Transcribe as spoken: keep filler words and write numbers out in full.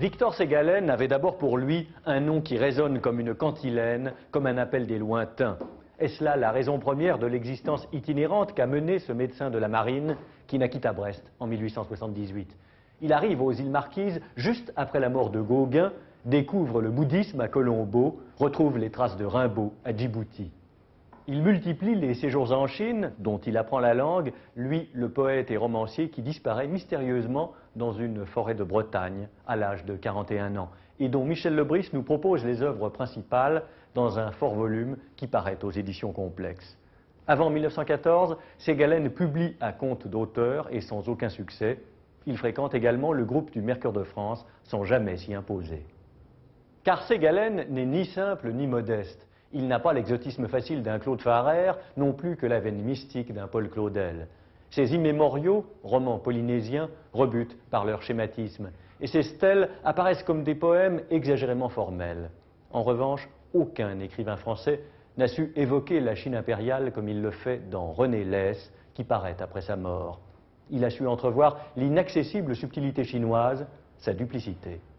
Victor Ségalen avait d'abord pour lui un nom qui résonne comme une cantilène, comme un appel des lointains. Est-ce là la raison première de l'existence itinérante qu'a menée ce médecin de la marine qui naquit à Brest en mille huit cent soixante-dix-huit? Il arrive aux îles Marquises juste après la mort de Gauguin, découvre le bouddhisme à Colombo, retrouve les traces de Rimbaud à Djibouti. Il multiplie les séjours en Chine, dont il apprend la langue, lui, le poète et romancier qui disparaît mystérieusement dans une forêt de Bretagne à l'âge de quarante et un ans, et dont Michel Lebris nous propose les œuvres principales dans un fort volume qui paraît aux éditions Complexes. Avant mille neuf cent quatorze, Ségalen publie à compte d'auteur et sans aucun succès. Il fréquente également le groupe du Mercure de France sans jamais s'y imposer. Car Ségalen n'est ni simple ni modeste. Il n'a pas l'exotisme facile d'un Claude Farrère, non plus que la veine mystique d'un Paul Claudel. Ses immémoriaux, romans polynésiens, rebutent par leur schématisme, et ses stèles apparaissent comme des poèmes exagérément formels. En revanche, aucun écrivain français n'a su évoquer la Chine impériale comme il le fait dans René Lès, qui paraît après sa mort. Il a su entrevoir l'inaccessible subtilité chinoise, sa duplicité.